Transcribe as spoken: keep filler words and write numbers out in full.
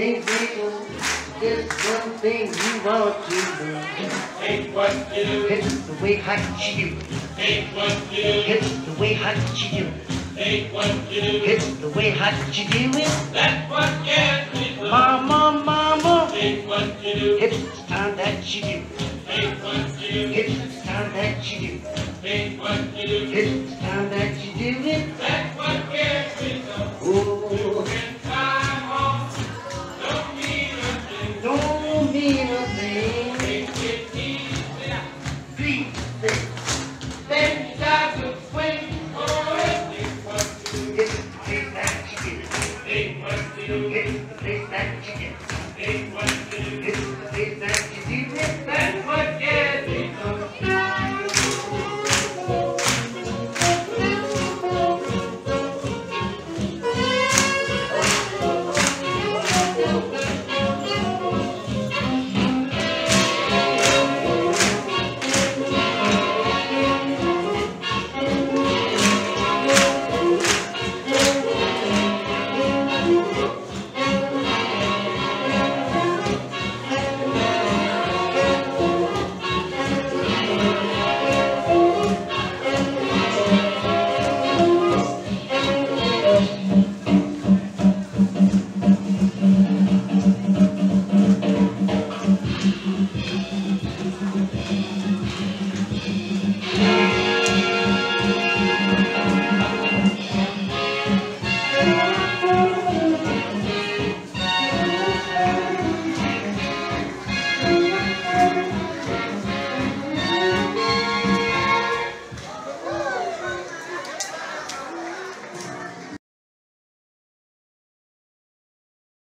thing, people. Just one thing you want to do. Take what you do. It's the way how you do. Take what you do. It's the way how you do. Take what you do. It's the way how you do it. That's what gets me through. Mama, mama. Take what you do. It's the time that you do. Take what you do. It's the time that you do. Take what you do. It's the time that you do it.